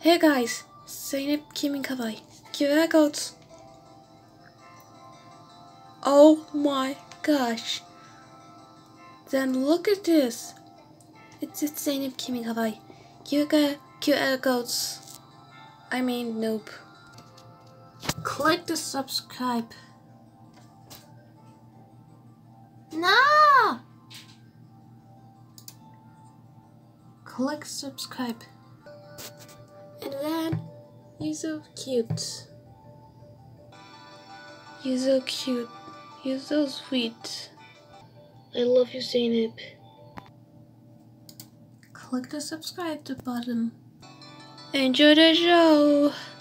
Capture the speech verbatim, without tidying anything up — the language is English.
Hey guys, Zeynep Kawaii Q R Codes. Oh my gosh. Then look at this. It's it's Zeynep Kawaii Q R Codes. I mean, nope. Click the subscribe. No! Click subscribe. And then, you're so cute. You're so cute. You're so sweet. I love you, Zeynep. Click the subscribe button. Enjoy the show.